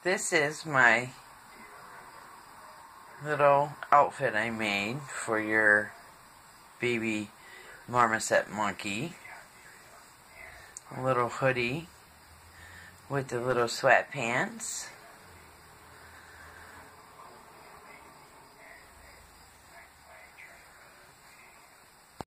This is my little outfit I made for your baby marmoset monkey. A little hoodie with the little sweatpants.